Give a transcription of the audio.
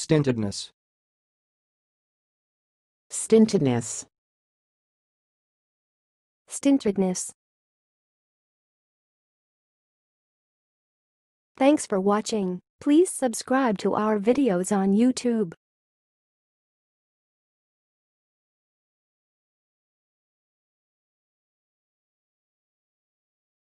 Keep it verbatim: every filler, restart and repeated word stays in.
stintedness, stintedness, stintedness. Thanks for watching. Please subscribe to our videos on YouTube.